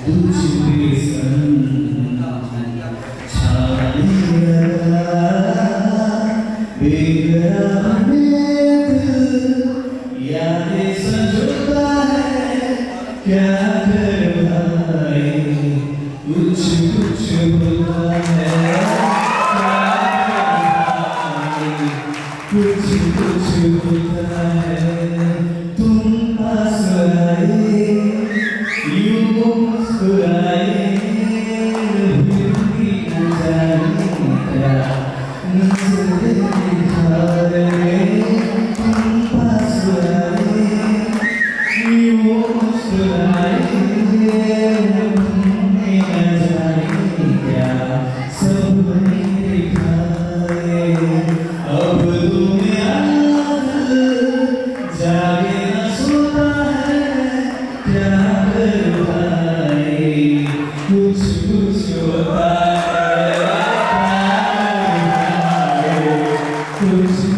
तुझ पे संग छाने लगा बेकरार में दिल यादें संजोता है क्या कर भाई कुछ कुछ होता है कुछ कुछ होता है तुम पास आए यूं मुस्कुराए फिर भी न जाने क्या नजर दिखा रहे तुम पास आए यूं मुस्कुराए तुमने न जाने क्या सब दिखाए अब जागे न सोता है क्या कर भाई कुछ कुछ होता है कुछ